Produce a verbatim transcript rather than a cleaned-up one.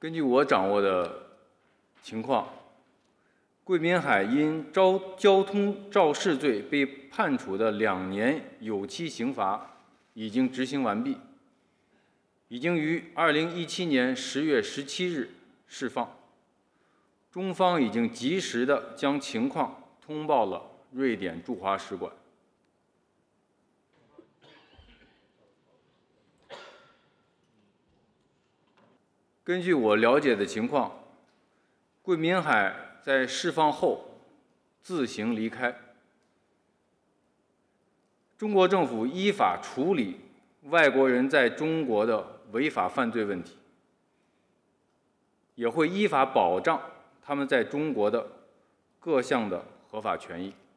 根据我掌握的情况，桂民海因招交通肇事罪被判处的两年有期刑罚已经执行完毕，已经于二零一七年十月十七日释放。中方已经及时的将情况通报了瑞典驻华使馆。根据我了解的情况，桂民海在释放后自行离开。中国政府依法处理外国人在中国的违法犯罪问题，也会依法保障他们在中国的各项的合法权益。